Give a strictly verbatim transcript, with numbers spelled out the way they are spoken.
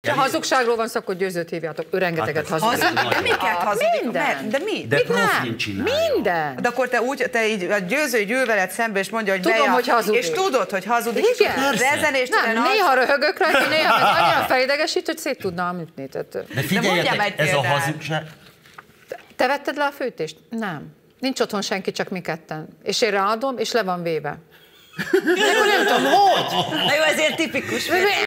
Ha hazugságról van szó, akkor Győzőt hívjátok. Ő rengeteget Hát, hazudik. hazug- De miket hazudik? Minden. Mert- De mi? De Mit profin nem? csinálja. Minden. De akkor te úgy, te így a Győző ül veled szembe, és mondja, hogy Tudom, Bea, hogy hazudik. és tudod, hogy hazudik, Igen. és Persze. rezenéstelen Nem, az- néha röhögök rajta, néha meg annyira felidegesít, hogy szét tudnám ütni. Tehát, De mondjam egy figyeljetek, ez a példát. hazugság. te vetted le a főtést? Nem. Nincs otthon senki, csak mi ketten. És én ráadom, és le van véve. De akkor nem tudom, hogy. Na jó, ezért tipikus.